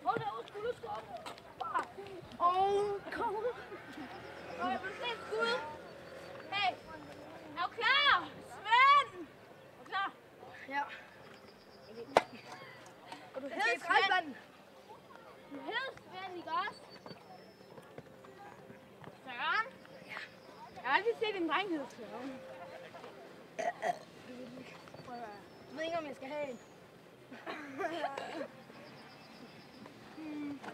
Hold da ud, skulderskub. Kom. Vil du se et skud? Hey, er du klar? Svend! Er du klar? Ja. Er du hed, Svend? Du hed Svend, ikke også? Søren? Ja. Jeg har aldrig set en dreng hedde Søren. Jeg ved ikke, om jeg skal have en.